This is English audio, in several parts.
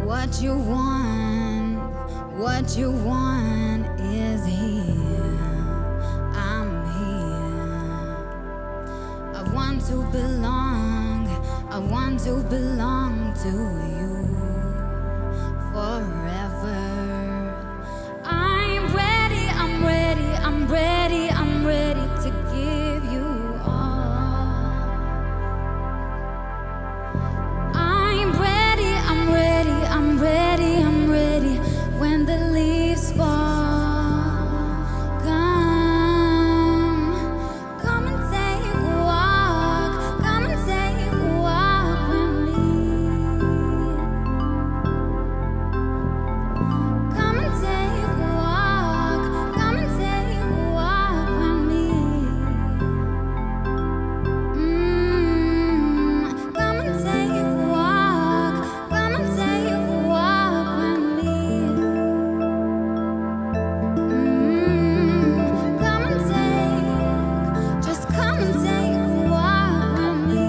What you want is here. I'm here. I want to belong. I want to belong to you forever. I'm ready. I'm ready. I'm ready. I'm ready to give you all. I'm ready. I'm ready. I'm ready. I'm ready. When the leaves fall, come and take a walk. Come and take a walk with me. Come and take a walk. Come and take a walk with me. Come and take a walk. Come and take a walk with me. Come and take, just come and take a walk with me.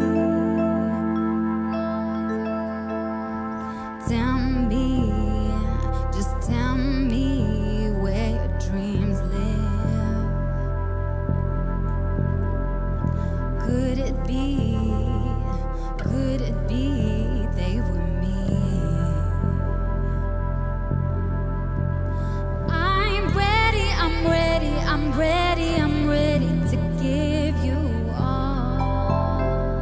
Tell me, just tell me where your dreams live. Could it be they were me? I'm ready, I'm ready, I'm ready, I'm ready to give you all.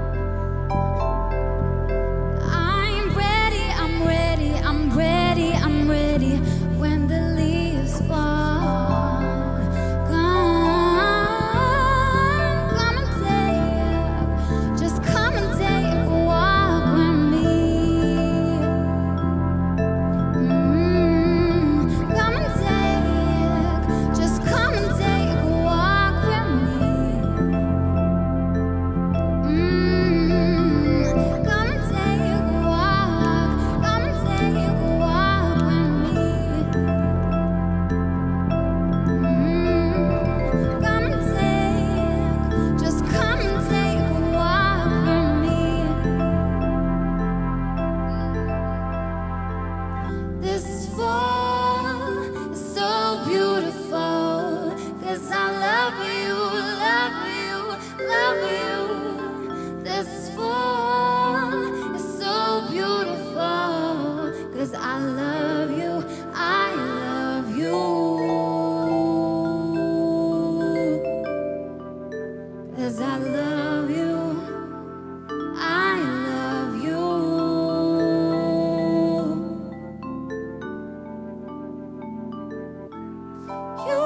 I'm ready, I'm ready, I'm ready, I'm ready. When the leaves fall, come and take, just come and take a walk with me. Come and take, just come and take a walk with me. Come and take a walk, come and take a walk with me. Come and take, just come and take a walk with me. This fall is so beautiful, 'cause I love you, love you, love you. This fall is so beautiful, 'cause I love you, I love you. 'Cause I love you, I love you. You